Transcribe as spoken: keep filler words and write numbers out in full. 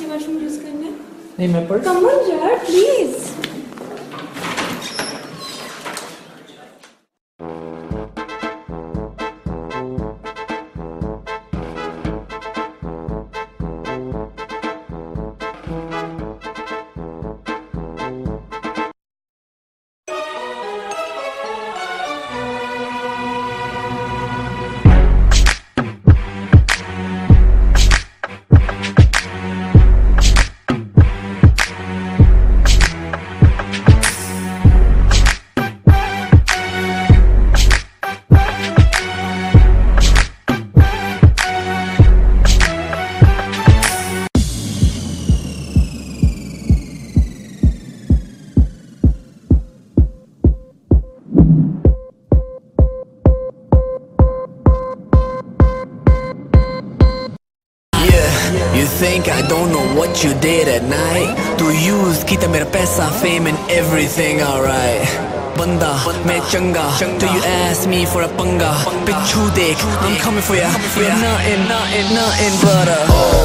नीचे washroom use करने? नहीं मैं पर्स कम ऑन यार please. You think I don't know what you did at night? To use kita mera paisa, fame and everything, alright. Banda, मैं चंगा. Do you ask me for a पंगा? पिछू देख, I'm coming for ya. You're nothing, nothing, nothing but a